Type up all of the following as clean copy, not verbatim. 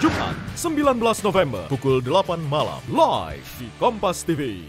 Jumat 19 November pukul 8 malam live di Kompas TV.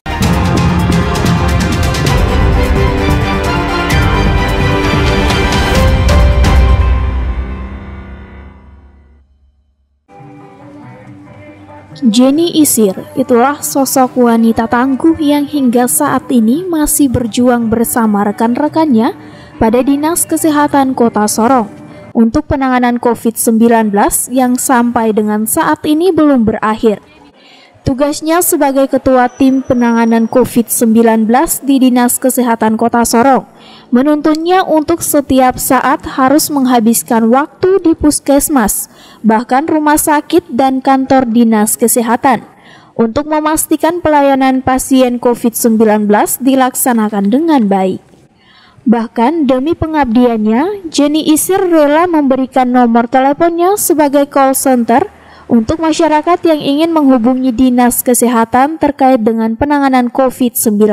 Jenny Isir, itulah sosok wanita tangguh yang hingga saat ini masih berjuang bersama rekan-rekannya pada Dinas Kesehatan Kota Sorong untuk penanganan COVID-19 yang sampai dengan saat ini belum berakhir. Tugasnya sebagai Ketua Tim Penanganan COVID-19 di Dinas Kesehatan Kota Sorong menuntunnya untuk setiap saat harus menghabiskan waktu di puskesmas, bahkan rumah sakit dan kantor Dinas Kesehatan untuk memastikan pelayanan pasien COVID-19 dilaksanakan dengan baik. Bahkan demi pengabdiannya, Jenny Isir rela memberikan nomor teleponnya sebagai call center untuk masyarakat yang ingin menghubungi Dinas Kesehatan terkait dengan penanganan COVID-19.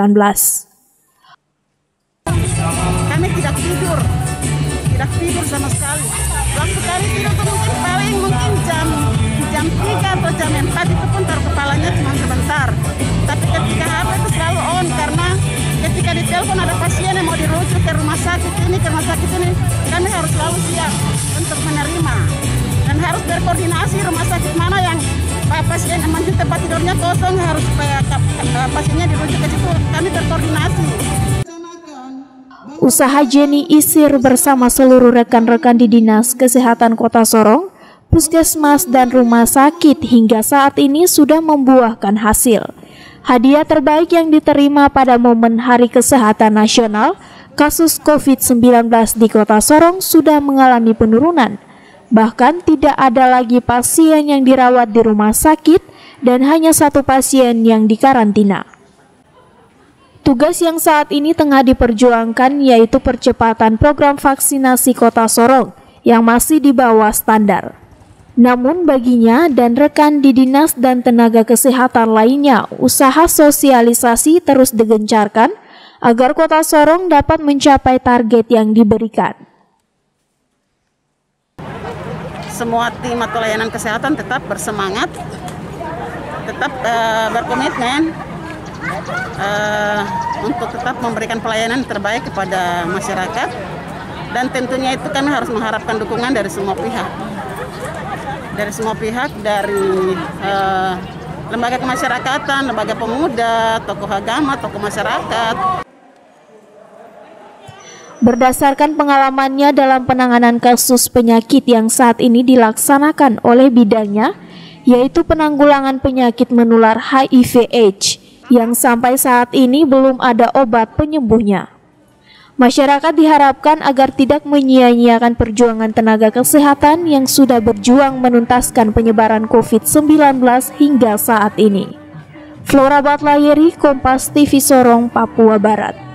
Kami tidak tidur sama sekali. Waktu kami tidur itu mungkin jam 3 atau jam 4 itu pun taruh kepalanya cuma sebentar. Tapi ketika HP itu selalu on karena ketika ditelepon ada pasien yang mau dirujuk ke rumah sakit ini, kami harus selalu siap untuk menerima. Dan harus berkoordinasi rumah sakit mana yang pasien emang tempat tidurnya kosong, harus supaya pasiennya dirujuk ke situ. Kami berkoordinasi. Usaha Jenny Isir bersama seluruh rekan-rekan di Dinas Kesehatan Kota Sorong, puskesmas dan rumah sakit hingga saat ini sudah membuahkan hasil. Hadiah terbaik yang diterima pada momen Hari Kesehatan Nasional, kasus COVID-19 di Kota Sorong sudah mengalami penurunan. Bahkan tidak ada lagi pasien yang dirawat di rumah sakit dan hanya satu pasien yang dikarantina. Tugas yang saat ini tengah diperjuangkan yaitu percepatan program vaksinasi Kota Sorong yang masih di bawah standar. Namun baginya dan rekan di dinas dan tenaga kesehatan lainnya, usaha sosialisasi terus digencarkan agar Kota Sorong dapat mencapai target yang diberikan. Semua tim atau layanan kesehatan tetap bersemangat, tetap berkomitmen untuk tetap memberikan pelayanan terbaik kepada masyarakat, dan tentunya itu kami harus mengharapkan dukungan dari semua pihak, dari lembaga kemasyarakatan, lembaga pemuda, tokoh agama, tokoh masyarakat. Berdasarkan pengalamannya dalam penanganan kasus penyakit yang saat ini dilaksanakan oleh bidangnya, yaitu penanggulangan penyakit menular HIV/AIDS, yang sampai saat ini belum ada obat penyembuhnya. Masyarakat diharapkan agar tidak menyia-nyiakan perjuangan tenaga kesehatan yang sudah berjuang menuntaskan penyebaran COVID-19 hingga saat ini. Flora Batlayeri, Kompas TV Sorong, Papua Barat.